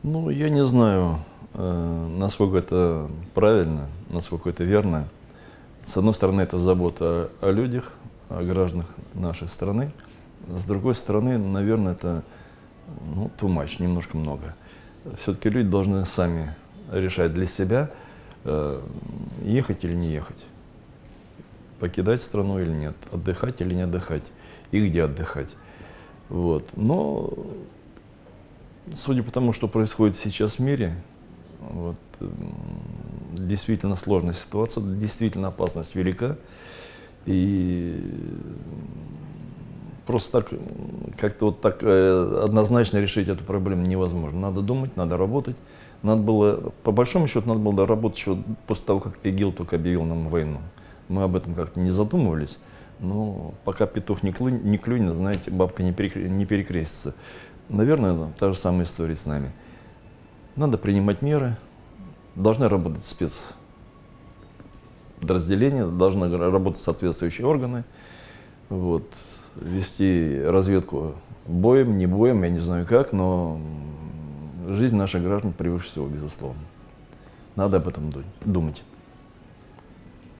Ну, я не знаю, насколько это правильно, насколько это верно. С одной стороны, это забота о людях, о гражданах нашей страны. С другой стороны, наверное, это too much, немножко много. Все-таки люди должны сами решать для себя, ехать или не ехать, покидать страну или нет, отдыхать или не отдыхать, и где отдыхать. Вот. Но, судя по тому, что происходит сейчас в мире, действительно сложная ситуация, действительно опасность велика. И просто так, как-то вот так однозначно решить эту проблему невозможно. Надо думать, надо работать. Надо было, по большому счету, надо было работать еще после того, как ИГИЛ только объявил нам войну. Мы об этом как-то не задумывались, но пока петух не клюнет, знаете, бабка не перекрестится. Наверное, та же самая история с нами. Надо принимать меры, должны работать спецподразделения, должны работать соответствующие органы, вести разведку боем, не боем, я не знаю как, но жизнь наших граждан превыше всего, безусловно. Надо об этом думать.